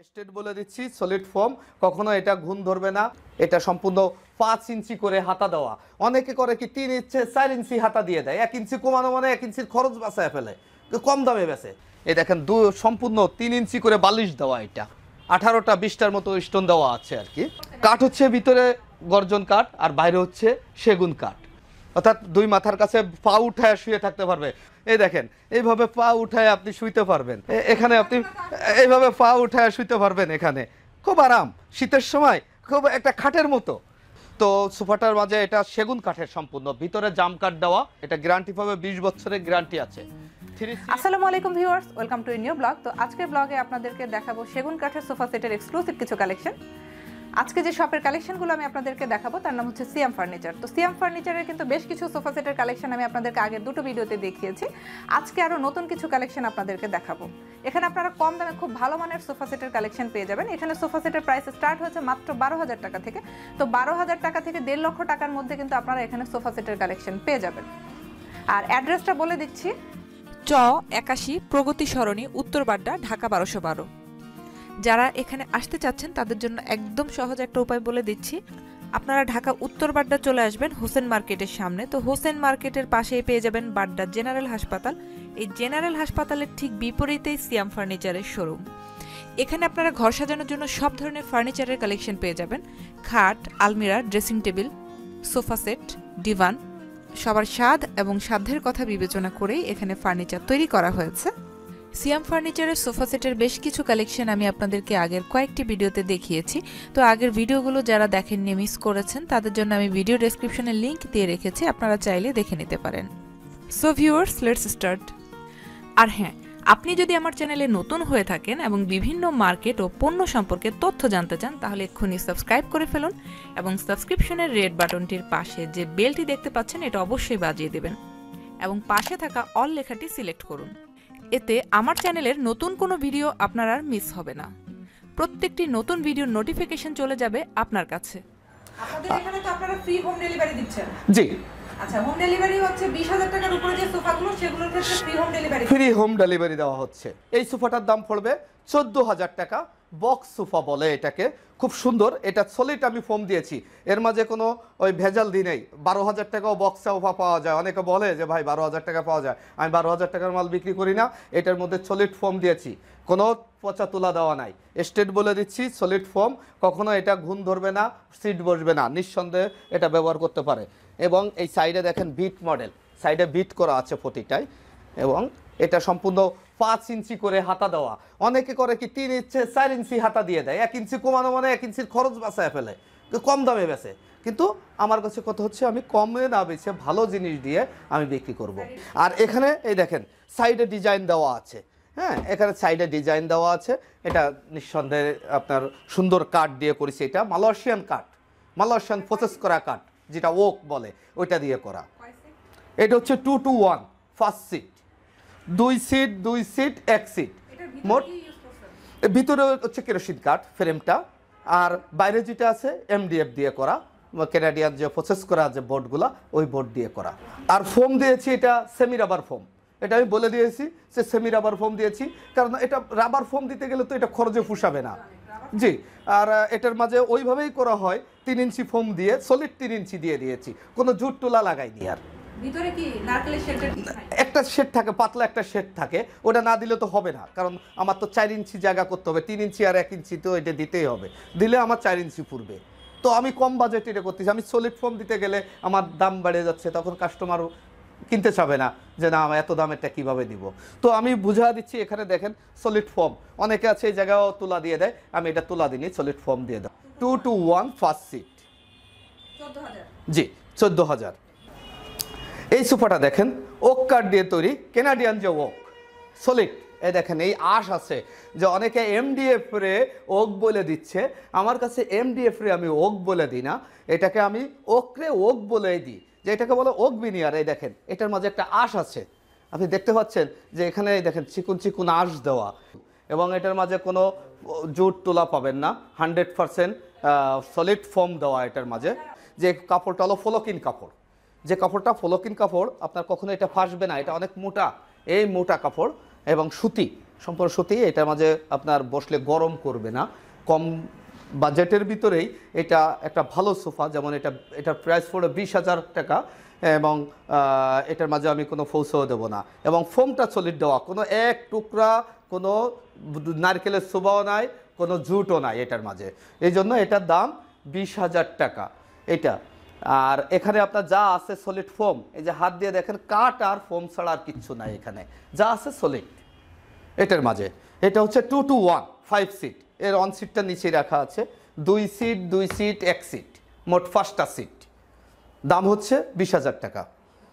State বলে দিচ্ছি, solid foam, কখনো এটা ঘুণ ধরবে না। এটা সম্পূর্ণ 5 ইঞ্চি করে হাতা দেওয়া। অনেকে করে কি 3 ইঞ্চি 4 ইঞ্চি হাতা দিয়ে দেয়, 1 ইঞ্চি কমানো মানে 1 ইঞ্চির খরচ বাঁচায় ফেলে, কম দামে বেচে। এই দেখেন সম্পূর্ণ 3 ইঞ্চি করে বালিশ দেওয়া, এটা 18টা 20টার মতো স্টোন দেওয়া আছে আর কি। কাঠ হচ্ছে ভিতরে গর্জন কাঠ আর বাইরে হচ্ছে সেগুন কাঠ, অর্থাৎ দুই মাথার কাছে পা উঠায় শুয়ে থাকতে পারবে। এই দেখেন এইভাবে পা উঠায় আপনি শুইতে পারবেন, এখানে আপনি এইভাবে পা উঠায় শুইতে পারবেন, এখানে খুব আরাম, শীতের সময় খুব একটা খাটের মতো। তো সোফাটার মাঝে এটা সেগুন কাঠের সম্পূর্ণ, ভিতরে জাম কাঠ দেওয়া, এটা গ্যারান্টি পাবে 20 বছরের গ্যারান্টি আছে। আসসালামু আলাইকুম viewers, welcome to new blog. তো আজকের ব্লগে আপনাদেরকে দেখাবো সেগুন কাঠের সোফা সেটের এক্সক্লুসিভ কিছু কালেকশন। আজকে যে শপের কালেকশনগুলো আমি আপনাদেরকে দেখাবো তার নাম হচ্ছে সিয়াম ফার্নিচার। তো সিয়াম ফার্নিচারের কিন্তু বেশ কিছু সোফা সেটের কালেকশন আমি আপনাদেরকে আগের দুটো ভিডিওতে দেখিয়েছি। আজকে আরও নতুন কিছু কালেকশন আপনাদেরকে দেখাবো। এখানে আপনারা কম দামে খুব ভালো মানের সোফা সেটের কালেকশন পেয়ে যাবেন। এখানে সোফা সেটের প্রাইস স্টার্ট হয়েছে মাত্র 12,000 টাকা থেকে। তো 12,000 টাকা থেকে 1.5 লক্ষ টাকার মধ্যে কিন্তু আপনারা এখানে সোফা সেটের কালেকশন পেয়ে যাবেন। আর অ্যাড্রেসটা বলে দিচ্ছি, 81 প্রগতি সরণি, উত্তর বাড্ডা, ঢাকা 1212। যারা এখানে আসতে চাচ্ছেন তাদের জন্য একদম সহজ একটা উপায় বলে দিচ্ছি। আপনারা ঢাকা উত্তর বাড্ডা চলে আসবেন হোসেন মার্কেটের সামনে। তো হোসেন মার্কেটের পাশেই পেয়ে যাবেন বাড্ডা জেনারেল হাসপাতাল। এই জেনারেল হাসপাতালের ঠিক বিপরীতেই সিয়াম ফার্নিচারের শোরুম। এখানে আপনারা ঘর সাজানোর জন্য সব ধরনের ফার্নিচারের কালেকশন পেয়ে যাবেন। খাট, আলমিরা, ড্রেসিং টেবিল, সোফা সেট, ডিভান, সবার স্বাদ এবং সাধ্যের কথা বিবেচনা করেই এখানে ফার্নিচার তৈরি করা হয়েছে। সিয়াম ফার্নিচারের সোফা সেটের বেশ কিছু কালেকশন আমি আপনাদেরকে আগের কয়েকটি ভিডিওতে দেখিয়েছি। তো আগের ভিডিওগুলো যারা দেখেননি, মিস করেছেন, তাদের জন্য আমি ভিডিও ডেসক্রিপশনে লিংক দিয়ে রেখেছি, আপনারা চাইলে দেখে নিতে পারেন। So viewers, let's start. আর হ্যাঁ, আপনি যদি আমার চ্যানেলে নতুন হয়ে থাকেন এবং বিভিন্ন মার্কেট ও পণ্য সম্পর্কে তথ্য জানতে চান, তাহলে এক্ষুনি সাবস্ক্রাইব করে ফেলুন এবং সাবস্ক্রিপশনের রেড বাটনটির পাশে যে বেলটি দেখতে পাচ্ছেন এটা অবশ্যই বাজিয়ে দেবেন এবং পাশে থাকা অল লেখাটি সিলেক্ট করুন। এতে আমার চ্যানেলের নতুন কোনো ভিডিও আপনার আর মিস হবে না। প্রত্যেকটি নতুন ভিডিওর নোটিফিকেশন চলে যাবে আপনার কাছে। আপনাদের এখানে তো আপনারা ফ্রি হোম ডেলিভারি দিচ্ছেন? জি। আচ্ছা, হোম ডেলিভারি হচ্ছে 20,000 টাকার উপরে যে সোফাগুলো সেগুলোর ক্ষেত্রে free home delivery? Free home delivery দেওয়া হচ্ছে। এই সোফাটার দাম পড়বে 14,000 টাকা। বক্স সোফা বলে এটাকে, খুব সুন্দর। এটা সলিড আমি ফোম দিয়েছি, এর মাঝে কোনো ওই ভেজাল দিই নেই। 12,000 টাকাও বক্স সোফা পাওয়া যায়। অনেকে বলে যে ভাই 12,000 টাকা পাওয়া যায়, আমি 12,000 টাকার মাল বিক্রি করি না। এটার মধ্যে সলিড ফোম দিয়েছি, কোনো পচা তোলা দেওয়া নাই। স্টেট বলে দিচ্ছি, সলিড ফোম, কখনো এটা ঘুণ ধরবে না, সিট বসবে না, নিঃসন্দেহে এটা ব্যবহার করতে পারে। এবং এই সাইডে দেখেন বিট মডেল, সাইডে বিট করা আছে প্রতিটাই। এবং এটা সম্পূর্ণ 5 ইঞ্চি করে হাতা দেওয়া। অনেকে করে কি 3 ইঞ্চি 4 ইঞ্চি হাতা দিয়ে দেয়, 1 ইঞ্চি কমানো মানে 1 ইঞ্চির খরচ বাঁচায় ফেলে, কম দামে বেচে। কিন্তু আমার কাছে কত হচ্ছে, আমি কমে না বেচে ভালো জিনিস দিয়ে আমি বিক্রি করব। আর এখানে এই দেখেন সাইডে ডিজাইন দেওয়া আছে। হ্যাঁ, এখানে সাইডে ডিজাইন দেওয়া আছে। এটা নিঃসন্দেহে আপনার সুন্দর কাঠ দিয়ে করেছি। এটা মালয়েশিয়ান কাঠ, মালয়েশিয়ান প্রসেস করা কাঠ, যেটা ওক বলে, ওইটা দিয়ে করা। এটা হচ্ছে 2 to 1 first seat, 2 seat 2 seat 1 seat মোট। ভিতরে হচ্ছে কেরোসিন কাঠ ফ্রেমটা, আর বাইরে যেটা আছে MDF দিয়ে করা, ক্যানাডিয়ান যে প্রসেস করা যে বোর্ডগুলো, ওই বোর্ড দিয়ে করা। আর ফোম দিয়েছি এটা সেমি রাবার ফোম। এটা আমি বলে দিয়েছি যে সেমি রাবার ফোম দিয়েছি, কারণ এটা রাবার ফোম দিতে গেলে তো এটা খরচে পুষাবে না। জি। আর এটার মাঝে ওইভাবেই করা হয়, 3 ইঞ্চি ফোম দিয়ে সলিড 3 ইঞ্চি দিয়ে দিয়েছি, কোনো জুট তোলা লাগাইনি। আর ভিতরে কি নারকেলের শেড একটা শেড থাকে, পাতলা একটা শেড থাকে, ওটা না দিলে তো হবে না, কারণ আমার তো 4 ইঞ্চি জায়গা করতে হবে, 3 ইঞ্চি আর 1 ইঞ্চি তো এটা দিতেই হবে, দিলে আমার 4 ইঞ্চি পূর্বে। তো আমি কম বাজেট এটা করতেছি। আমি সলিড ফোম দিতে গেলে আমার দাম বেড়ে যাচ্ছে, তখন কাস্টমারও কিনতে চাবে না, যে না আমার এত দামেরটা কীভাবে দিব। তো আমি বুঝা দিচ্ছি, এখানে দেখেন সলিড ফোম। অনেকে আছে এই জায়গাও তুলা দিয়ে দেয়, আমি এটা তুলা দিইনি, সলিড ফোম দিয়ে দাও। 2 to 1 ফার্স্ট সিট, 14,000। জি 14,000। এই সোফাটা দেখেন ওক কাঠ দিয়ে তৈরি, ক্যানাডিয়ান যে ওক সলিড। এই দেখেন এই আঁশ আছে, যে অনেকে MDF রে ওক বলে দিচ্ছে, আমার কাছে MDF রে আমি ওক বলে দিই না, এটাকে আমি ওকরে ওক বলেই দিই, যে এটাকে বলে ওক বিনিয়ার। এই দেখেন এটার মাঝে একটা আঁশ আছে, আপনি দেখতে পাচ্ছেন যে এখানে দেখেন চিকুন চিকুন আঁশ দেওয়া, এবং এটার মাঝে কোনো জুট তোলা পাবেন না, 100% সলিড ফোম দেওয়া এটার মাঝে। যে কাপড়টা হলো ফ্লোকিন কাপড়, যে কাপড়টা ফ্লোকিন কাপড়, আপনার কখনো এটা ফাঁসবে না, এটা অনেক মোটা, এই মোটা কাপড় এবং সুতি, সম্পূর্ণ সুতি, এটার মাঝে আপনার বসলে গরম করবে না। কম বাজেটের ভিতরেই এটা একটা ভালো সোফা। যেমন এটার প্রাইস পড়ে 20,000 টাকা এবং এটার মাঝে আমি কোনো ফৌসও দেবো না এবং ফোমটা সলিড দেওয়া, কোনো এক টুকরা কোনো নারকেলের সোফাও নাই, কোনো জুটও নাই এটার মাঝে। এই জন্য এটার দাম 20,000 টাকা এটা। আর এখানে আপনার যা আছে সলিড ফোম, এই যে হাত দিয়ে দেখেন কাঠ আর ফোম ছাড়া আর কিচ্ছু নাই এখানে, যা আছে সলিড এটার মাঝে। এটা হচ্ছে 2 to 1 5 সিট, এর অন সিটটা নিচে রাখা আছে, 2 সিট 2 সিট 1 সিট, মোট 5টা সিট। দাম হচ্ছে 20,000 টাকা।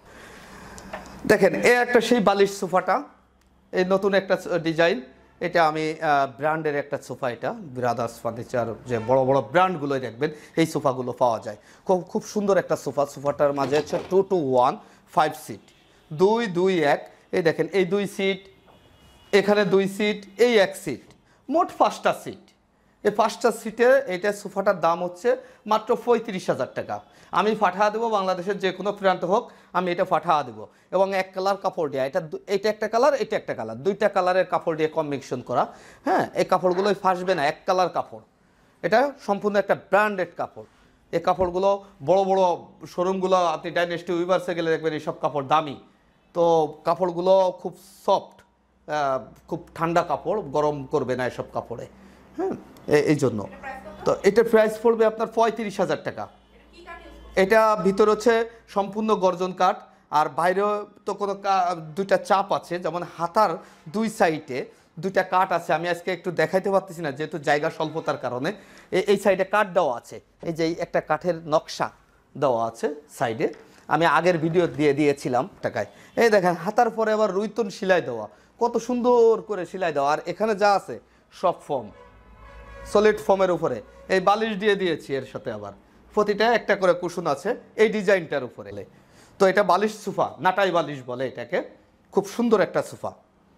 দেখেন এ একটা সেই বালিশ সোফাটা, এই নতুন একটা ডিজাইন, এটা আমি ব্র্যান্ডের একটা সোফা, এটা ব্রাদার্স ফার্নিচার, যে বড় বড় ব্র্যান্ডগুলোই দেখবেন এই সোফাগুলো পাওয়া যায়। খুব সুন্দর একটা সোফা। সোফাটার মাঝে হচ্ছে 2 to 1 5 সিট, 2 2 1, এই দেখেন এই 2 সিট, এখানে 2 সিট, এই 1 সিট, মোট 5টা সিট। এই 5টা সিটে এইটা সোফাটার দাম হচ্ছে মাত্র 35,000 টাকা। আমি পাঠা দেবো বাংলাদেশের যে কোনো প্রান্ত হোক, আমি এটা পাঠা দেবো এবং এক কালার কাপড় দেওয়া। এটা একটা কালার, এটা একটা কালার, 2টা কালারের কাপড় দিয়ে কম্বিনেশন করা। হ্যাঁ, এই কাপড়গুলোই ফাঁসবে না, এক কালার কাপড়। এটা সম্পূর্ণ একটা ব্র্যান্ডেড কাপড়। এই কাপড়গুলো বড় বড় শোরুমগুলো, আপনি ডাইনেস্টি উইভার্সে গেলে দেখবেন এইসব কাপড় দামি। তো কাপড়গুলো খুব সফট, খুব ঠান্ডা কাপড়, গরম করবে না এসব কাপড়ে। হ্যাঁ, এই জন্য তো এটার প্রাইস পড়বে আপনার 35,000 টাকা। এটা ভিতর হচ্ছে সম্পূর্ণ গর্জন কাঠ, আর বাইরেও তো কোনো 2টা চাপ আছে, যেমন হাতার 2 সাইডে 2টা কাঠ আছে। আমি আজকে একটু দেখাইতে পারতেছি না যেহেতু জায়গা স্বল্পতার কারণে। এই সাইডে কাঠ দেওয়া আছে, এই যে একটা কাঠের নকশা দেওয়া আছে সাইডে, আমি আগের ভিডিও দিয়েছিলাম টাকায়। এই দেখেন হাতার পরে আবার রুইতন সেলাই দেওয়া, কত সুন্দর করে সেলাই দেওয়া। আর এখানে যা আছে সব ফোম, সলিড ফোমের উপরে এই বালিশ দিয়ে দিয়েছি, এর সাথে আবার প্রতিটা একটা করে কুশন আছে এই ডিজাইনটার উপরে। তো এটা বালিশ সোফা, নাটাই বালিশ বলে এটাকে, খুব সুন্দর একটা সোফা।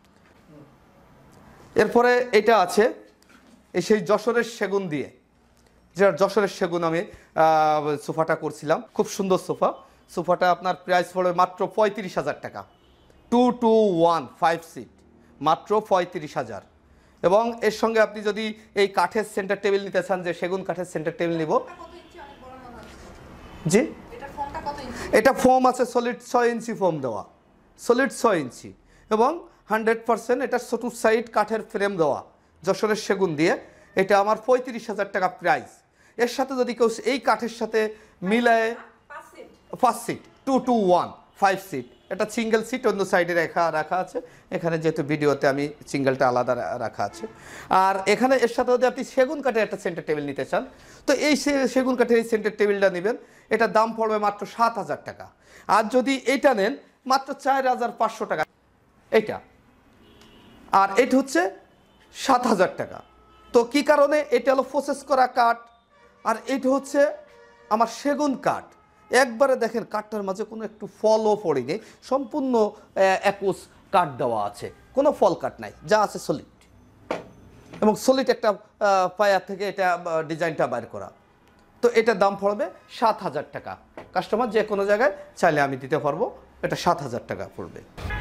এরপরে এটা আছে এই সেই যশোরের সেগুন দিয়ে, যেটা যশোরের সেগুন আমি সোফাটা করছিলাম, খুব সুন্দর সোফা। সোফাটা আপনার প্রাইস পড়বে মাত্র 35,000 টাকা। 2 to 1 5 সিট, মাত্র 35,000। এবং এর সঙ্গে আপনি যদি এই কাঠের সেন্টার টেবিল নিতে চান, যে সেগুন কাঠের সেন্টার টেবিল নিব, জি এটা ফোম আছে সলিড 6 ইঞ্চি ফোম দেওয়া, সলিড 6 ইঞ্চি এবং 100% এটা ছোট সাইড কাঠের ফ্রেম দেওয়া যশোরের সেগুন দিয়ে। এটা আমার 35,000 টাকা প্রাইস। এর সাথে যদি কেউ এই কাঠের সাথে মিলায় 5 সিট, 2 to 1 5 সিট, এটা সিঙ্গেল সিট অন্য সাইডে রাখা আছে। এখানে যেহেতু ভিডিওতে আমি সিঙ্গেলটা আলাদা রাখা আছে। আর এখানে এর সাথে যদি আপনি সেগুন কাঠের একটা সেন্টার টেবিল নিতে চান, তো এই সেগুন কাঠের এই সেন্টার টেবিলটা নেবেন, এটার দাম পড়বে মাত্র 7,000 টাকা। আর যদি এইটা নেন মাত্র 4,500 টাকা এইটা, আর এটা হচ্ছে 7,000 টাকা। তো কি কারণে? এটা হলো প্রসেস করা কাঠ, আর এটা হচ্ছে আমার সেগুন কাঠ। একবারে দেখেন কাঠটার মাঝে কোনো একটু ফলও পড়েনি, সম্পূর্ণ একুশ কাঠ দেওয়া আছে, কোনো ফল কাঠ নাই, যা আছে সলিড এবং সলিড একটা পায়া থেকে এটা ডিজাইনটা বাইর করা। তো এটার দাম পড়বে 7,000 টাকা। কাস্টমার যে কোনো জায়গায় চাইলে আমি দিতে পারবো, এটা 7,000 টাকা পড়বে।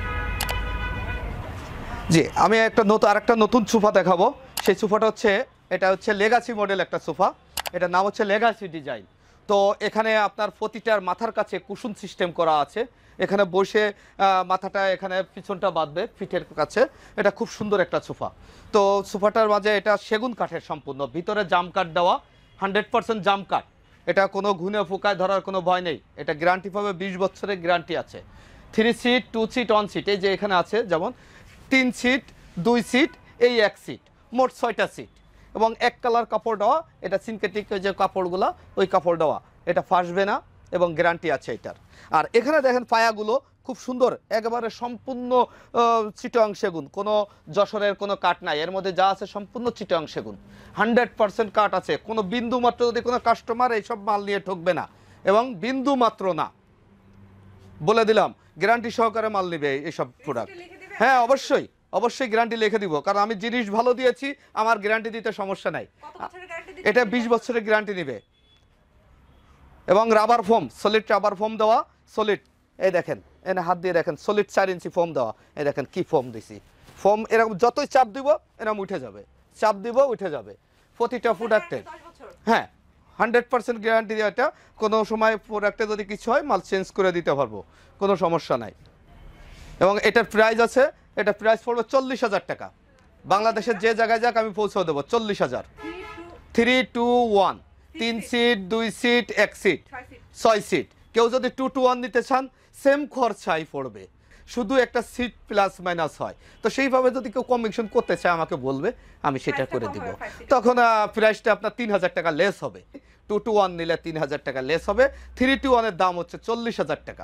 জি, আমি আরেকটা নতুন সোফা দেখাবো। সেই সোফাটা হচ্ছে, এটা হচ্ছে লেগাসি মডেল একটা সোফা, এটার নাম হচ্ছে লেগাসি ডিজাইন। তো এখানে আপনার প্রতিটার মাথার কাছে কুশন সিস্টেম করা আছে, এখানে বসে মাথাটা এখানে পিছনটা বাঁধবে ফিটের কাছে। এটা খুব সুন্দর একটা সোফা। তো সোফাটার মাঝে এটা সেগুন কাঠের সম্পূর্ণ, ভিতরে জাম কাঠ দেওয়া, 100% জাম কাঠ। এটা কোনো ঘুনে ফুকায় ধরার কোনো ভয় নেই। এটা গ্যারান্টি পাবে 20 বছরের গ্যারান্টি আছে। 3 সিট 2 সিট 1 সিট, এই যে এখানে আছে যেমন 3 সিট 2 সিট এই 1 সিট, মোট 6টা সিট এবং এক কালার কাপড় দেওয়া। এটা সিনথেটিক যে কাপড়গুলো ওই কাপড় দেওয়া, এটা ফাঁসবে না এবং গ্যারান্টি আছে এটার। আর এখানে দেখেন পায়াগুলো খুব সুন্দর, একেবারে সম্পূর্ণ চিটং সেগুন, কোনো যশোরের কোনো কাঠ নাই এর মধ্যে, যা আছে সম্পূর্ণ চিটং সেগুন, 100% কাঠ আছে। কোনো বিন্দু মাত্র যদি কোনো কাস্টমার এইসব মাল নিয়ে ঠকবে না, এবং বিন্দু মাত্র না, বলে দিলাম গ্যারান্টি সহকারে মাল নেবে এইসব প্রোডাক্ট। হ্যাঁ, অবশ্যই গ্যারান্টি লিখে দিব, কারণ আমি জিনিস ভালো দিয়েছি, আমার গ্যারান্টি দিতে সমস্যা নাই। এটা 20 বছরের গ্যারান্টি নেবে এবং rubber foam, solid rubber foam দেওয়া, সলিড। এই দেখেন এনে হাত দিয়ে দেখেন, সলিড 4 ইঞ্চি ফোম দেওয়া। এই দেখেন কি ফোম দিছি, ফোম এরকম যতই চাপ দিব এরকম উঠে যাবে, চাপ দিব উঠে যাবে প্রতিটা প্রোডাক্টের। হ্যাঁ 100% গ্যারান্টি দিয়ে, এটা কোনো সময় প্রোডাক্টে যদি কিছু হয় মাল চেঞ্জ করে দিতে পারবো, কোনো সমস্যা নাই। এবং এটার প্রাইস আছে, এটা প্রাইস পড়বে 40,000 টাকা। বাংলাদেশের যে জায়গায় যাক আমি পৌঁছে দেবো 40,000। 3 2 1, 3 সিট 2 সিট 1 সিট 6 সিট। কেউ যদি 2 to 1 নিতে চান সেম খরচাই পড়বে, শুধু একটা সিট প্লাস মাইনাস হয়। তো সেইভাবে যদি কেউ কমিশন করতে চায় আমাকে বলবে, আমি সেটা করে দিব। তখন প্রাইসটা আপনার 3,000 টাকা লেস হবে। 2 to 1 নিলে 3,000 টাকা লেস হবে। 3 to 1 এর দাম হচ্ছে 40,000 টাকা।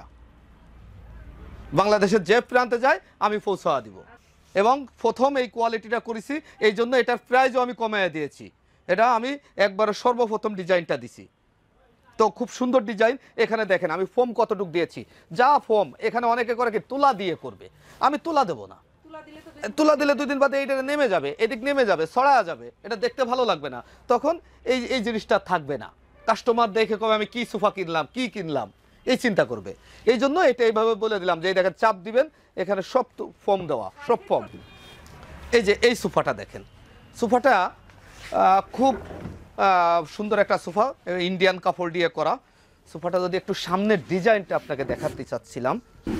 বাংলাদেশের যে প্রান্তে যায় আমি পৌঁছা দিব। এবং প্রথম এই কোয়ালিটিটা করেছি, এই জন্য এটার প্রাইসও আমি কমিয়ে দিয়েছি। এটা আমি একবার সর্বপ্রথম ডিজাইনটা দিছি, তো খুব সুন্দর ডিজাইন। এখানে দেখেন আমি ফোম কতটুক দিয়েছি, যা ফোম এখানে অনেকে করে কি তুলা দিয়ে করবে, আমি তুলা দেবো না। তুলা দিলে 2 দিন বাদে এইটা নেমে যাবে, এদিক নেমে যাবে, ছড়া যাবে, এটা দেখতে ভালো লাগবে না। তখন এই জিনিসটা থাকবে না। কাস্টমার দেখে কবে আমি কি সোফা কিনলাম, কি কিনলাম, এই চিন্তা করবে। এই জন্য এটা এইভাবে বলে দিলাম যে এই দেখেন চাপ দিবেন, এখানে সব ফোম দেওয়া, সব ফোম। এই যে এই সোফাটা দেখেন, সোফাটা খুব সুন্দর একটা সোফা, ইন্ডিয়ান কাপড় দিয়ে করা। সোফাটা যদি একটু সামনের ডিজাইনটা আপনাকে দেখাতে চাচ্ছিলাম,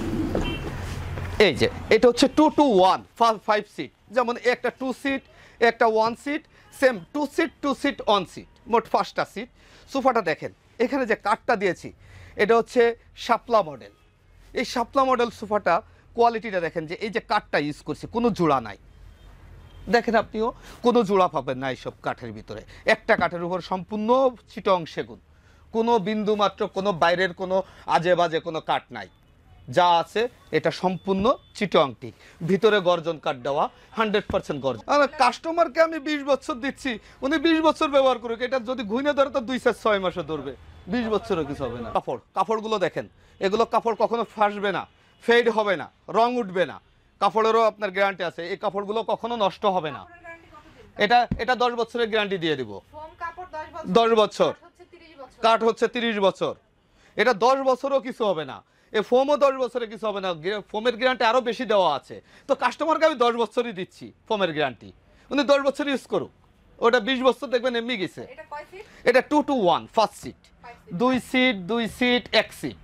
এই যে এটা হচ্ছে 2 to 1 5 সিট, যেমন একটা 2 সিট একটা 1 seat, same 2 seat 2 seat 1 seat, মোট 5টা সিট। সোফাটা দেখেন এখানে যে কাঠটা দিয়েছি এটা হচ্ছে শাপলা মডেল। এই শাপলা মডেল সোফাটা কোয়ালিটিটা দেখেন, যে এই যে কাঠটা ইউজ করছি কোনো জোড়া নাই, দেখেন আপনিও কোনো জোড়া পাবেন না এইসব কাঠের ভিতরে। একটা কাঠের উপর সম্পূর্ণ চিটং সেগুন, কোনো বিন্দু মাত্র কোনো বাইরের কোনো আজে বাজে কোনো কাঠ নাই, যা আছে এটা সম্পূর্ণ চিটং টিক, ভিতরে গর্জন কাঠ দেওয়া, 100% গর্জন। আর কাস্টমারকে আমি 20 বছর দিচ্ছি, উনি 20 বছর ব্যবহার করুক, এটা যদি ঘুইনে ধরে তো 2-6 মাসে ধরবে, 20 বছরও কিছু হবে না। কাপড়গুলো দেখেন, এগুলো কাপড় কখনো ফাঁসবে না, ফেড হবে না, রং উঠবে না, কাপড়েরও আপনার গ্যারান্টি আছে। এই কাপড়গুলো কখনো নষ্ট হবে না। এটা 10 বছরের গ্যারান্টি দিয়ে দিব। 10 বছর, কাঠ হচ্ছে 30 বছর, এটা 10 বছরও কিছু হবে না। এই ফোমও 10 বছরে কিছু হবে না, ফোমের গ্যারান্টি আরো বেশি দেওয়া আছে। তো কাস্টমারকে আমি 10 বছরই দিচ্ছি ফোমের গ্যারান্টি, উনি 10 বছর ইউজ করুক। ওটা 20 বছর দেখবেন এমনি গেছে। এটা 2 to 1 first seat, 2 seat 2 seat 1 seat.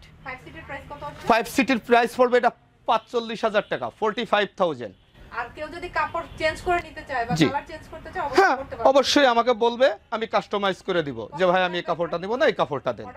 5 সিটের প্রাইস পড়বে এটা 45,000 টাকা, 45,000। আর কেউ যদি কাপড় চেঞ্জ করে নিতে চায় বা কালার চেঞ্জ করতে চায় হ্যাঁ অবশ্যই আমাকে বলবে, আমি কাস্টমাইজ করে দিব যে ভাই আমি এই কাপড়টা নিব না, এই কাপড়টা দেন।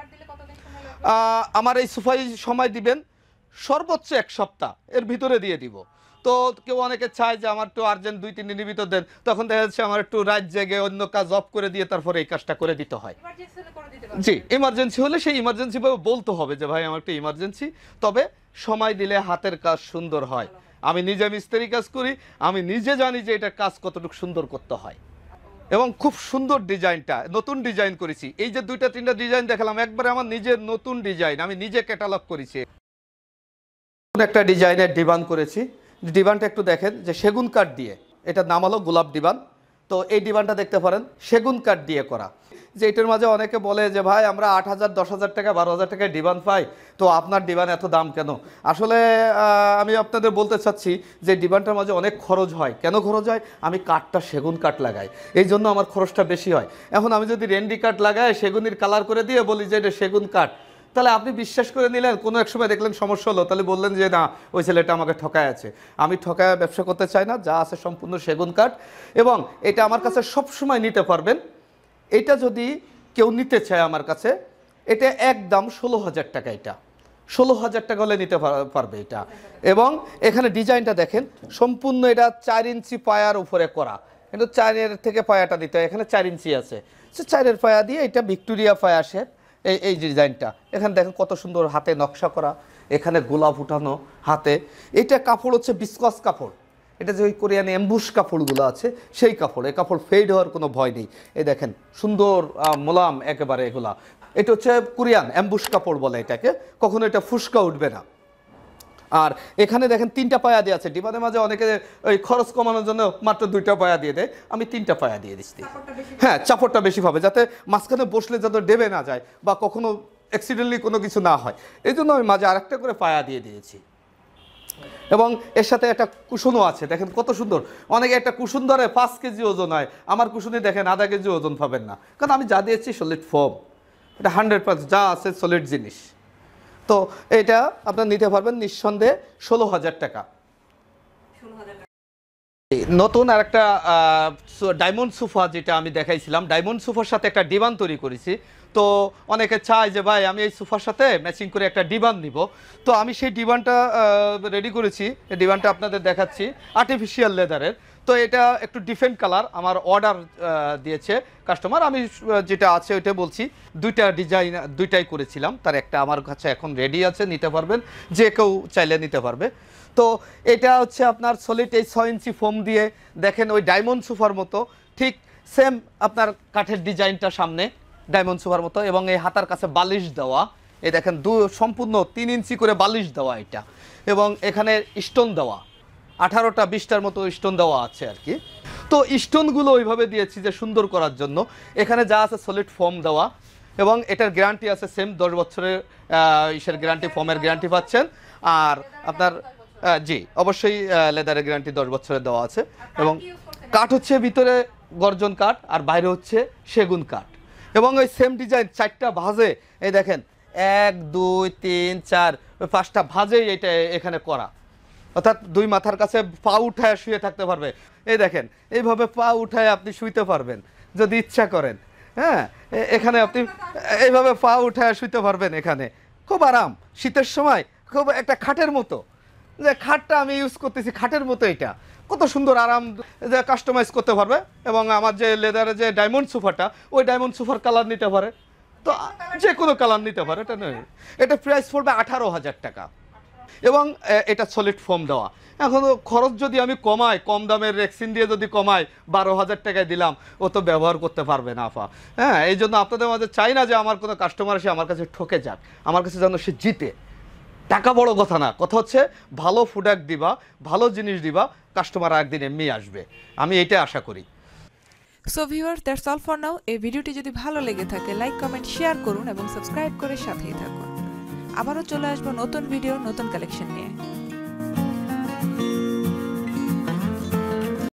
আমার এই সোফাই সময় দিবেন সর্বোচ্চ 1 সপ্তাহ, এর ভিতরে দিয়ে দিব। তো কেউ অনেকে চায় যে আমার একটু আর্জেন্ট 2-3 দিনের ভিতর দেন, তখন দেখা যাচ্ছে আমার একটু রাত জেগে অন্য কাজ অফ করে দিয়ে তারপরে এই কাজটা করে দিতে হয়। জি ইমার্জেন্সি হলে সেই ইমার্জেন্সি ভাবে বলতে হবে যে ভাই আমার একটু ইমার্জেন্সি, তবে সময় দিলে হাতের কাজ সুন্দর হয়। আমি নিজে মিস্ত্রি কাজ করি, আমি নিজে জানি যে এটা কাজ কতটুকু সুন্দর করতে হয়। এবং খুব সুন্দর ডিজাইনটা, নতুন ডিজাইন করেছি। এই যে 2-3টা ডিজাইন দেখালাম একবারে আমার নিজের নতুন ডিজাইন, আমি নিজে ক্যাটালগ করেছি। একটা ডিজাইনের ডিভান করেছি, ডিভানটা একটু দেখেন যে সেগুন কাঠ দিয়ে, এটার নাম হলো গোলাপ ডিভান। তো এই ডিভানটা দেখতে পারেন সেগুন কাঠ দিয়ে করা। যে এটার মাঝে অনেকে বলে যে ভাই আমরা 8,000 10,000 টাকা 12,000 টাকায় ডিভান পাই, তো আপনার ডিভান এত দাম কেন? আসলে আমি আপনাদের বলতে চাচ্ছি যে ডিভানটার মাঝে অনেক খরচ হয়। কেন খরচ হয়? আমি কাঠটা সেগুন কাঠ লাগাই, এই জন্য আমার খরচটা বেশি হয়। এখন আমি যদি রেন্ডি কাঠ লাগাই, সেগুনের কালার করে দিয়ে বলি যে এটা সেগুন কাঠ, তাহলে আপনি বিশ্বাস করে নিলেন, কোনো এক সময় দেখলেন সমস্যা হলো, তাহলে বললেন যে না ওই ছেলেটা আমাকে ঠকায় আছে। আমি ঠকায় ব্যবসা করতে চাই না, যা আছে সম্পূর্ণ সেগুন কাঠ। এবং এটা আমার কাছে সব সময় নিতে পারবেন। এটা যদি কেউ নিতে চায় আমার কাছে, এটা একদম 16,000 টাকা, এটা 16,000 টাকা হলে নিতে পারবে এটা। এবং এখানে ডিজাইনটা দেখেন, সম্পূর্ণ এটা 4 ইঞ্চি পায়ার উপরে করা, কিন্তু 4-এর থেকে পায়াটা দিতে হয়, এখানে 4 ইঞ্চি আছে, সে 4-এর পায়া দিয়ে এটা ভিক্টোরিয়া পায়া শেপ। এই ডিজাইনটা এখানে দেখেন কত সুন্দর, হাতে নকশা করা, এখানে গোলাপ উঠানো হাতে। এটা কাপড় হচ্ছে বিস্কস কাপড়, এটা যে ওই কোরিয়ান এমবুশ কাপড়গুলো আছে সেই কাপড়। এই কাপড় ফেড হওয়ার কোনো ভয় নেই। এই দেখেন সুন্দর মোলাম একেবারে এগুলা। এটা হচ্ছে কোরিয়ান এমবুশ কাপড় বলে এটাকে, কখনো এটা ফুসকা উঠবে না। আর এখানে দেখেন 3টা পায়া দিয়ে আছে। ডিভানের মাঝে অনেকে ওই খরচ কমানোর জন্য মাত্র 2টা পায়া দিয়ে দেয়, আমি 3টা পায়া দিয়ে দিচ্ছি। হ্যাঁ চাপড়টা বেশি পাবে, যাতে মাঝখানে বসলে যাতে ডেবে না যায় বা কখনো অ্যাক্সিডেন্টলি কোনো কিছু না হয়, এই জন্য আমি মাঝে আরেকটা করে পায়া দিয়ে দিয়েছি। এবং এর সাথে একটা কুশনও আছে, দেখেন কত সুন্দর। অনেকে একটা কুশন ধরে 5 কেজি ওজন হয়, আমার কুশনে দেখেন আধা কেজি ওজন পাবেন না, কারণ আমি যা দিয়েছি সলিড ফোম, এটা 100% যা আছে সলিড জিনিস। তো এটা আপনার নিতে পারবেন নিঃসন্দেহে 16,000 টাকা। নতুন আর একটা ডায়মন্ড সোফা যেটা আমি দেখাইছিলাম, ডায়মন্ড সোফার সাথে একটা ডিভান তৈরি করেছি। তো অনেকে চায় যে ভাই আমি এই সোফার সাথে ম্যাচিং করে একটা ডিভান নিব, তো আমি সেই ডিভানটা রেডি করেছি। এই ডিভানটা আপনাদের দেখাচ্ছি, আর্টিফিশিয়াল লেদারের। তো এটা একটু ডিফারেন্ট কালার, আমার অর্ডার দিয়েছে কাস্টমার, আমি যেটা আছে ওইটা বলছি। দুইটা ডিজাইন দুইটাই করেছিলাম, তার একটা আমার কাছে এখন রেডি আছে, নিতে পারবেন, যে কেউ চাইলে নিতে পারবে। তো এটা হচ্ছে আপনার সলিড এই 6 ইঞ্চি ফোম দিয়ে, দেখেন ওই ডায়মন্ড সোফার মতো, ঠিক সেম আপনার কাঠের ডিজাইনটা সামনে ডায়মন্ড সোফার মতো, এবং এই হাতার কাছে বালিশ দেওয়া, এই দেখেন সম্পূর্ণ 3 ইঞ্চি করে বালিশ দেওয়া এটা, এবং এখানে স্টোন দেওয়া 18টা 20টার মতো স্টোন দেওয়া আছে আর কি। তো স্টোনগুলো ওইভাবে দিয়েছি যে সুন্দর করার জন্য। এখানে যা আছে সলিড ফোম দেওয়া, এবং এটার গ্যারান্টি আছে সেম 10 বছরের ইসের গ্যারান্টি, ফোমের গ্যারান্টি পাচ্ছেন। আর আপনার জি অবশ্যই লেদারের গ্যারান্টি 10 বছরের দেওয়া আছে। এবং কাঠ হচ্ছে ভিতরে গর্জন কাঠ, আর বাইরে হচ্ছে সেগুন কাঠ। এবং ওই সেম ডিজাইন 4টা ভাঁজে, এই দেখেন 1 2 3 4 5টা ভাঁজেই এটা এখানে করা, অর্থাৎ 2 মাথার কাছে পা উঠায় শুয়ে থাকতে পারবে। এই দেখেন এইভাবে পা উঠায় আপনি শুইতে পারবেন যদি ইচ্ছা করেন। হ্যাঁ, এখানে আপনি এইভাবে পা উঠায় শুইতে পারবেন, এখানে খুব আরাম। শীতের সময় খুব একটা খাটের মতো, যে খাটটা আমি ইউজ করতেছি খাটের মতো, এটা কত সুন্দর আরাম, যে কাস্টমাইজ করতে পারবে। এবং আমার যে লেদারের যে ডায়মন্ড সোফাটা, ওই ডায়মন্ড সোফার কালার নিতে পারে, তো যে কোনো কালার নিতে পারে। এটা নয়, এটা প্রাইস পড়বে 18,000 টাকা। এবং এটা সলিড ফোম দেওয়া। এখন খরচ যদি আমি কমাই, কম দামের রেক্সিন দিয়ে যদি কমাই, 12,000 টাকায় দিলাম, ও তো ব্যবহার করতে পারবে না আপা। হ্যাঁ, এই জন্য আপনাদের মাঝে চাই না যে আমার কোনো কাস্টমার এসে আমার কাছে ঠকে যাক, আমার কাছে যেন সে জিতে। টাকা বড় কথা না, কথা হচ্ছে ভালো প্রোডাক্ট দিবা, ভালো জিনিস দিবা, কাস্টমার একদিন এমনি আসবে, আমি এইটা আশা করি। So viewers, that's all for now. এই ভিডিওটি যদি ভালো লেগে থাকে লাইক কমেন্ট শেয়ার করুন এবং সাবস্ক্রাইব করে সাথেই থাকুন। আবারও চলে আসবো নতুন ভিডিও নতুন কালেকশন নিয়ে।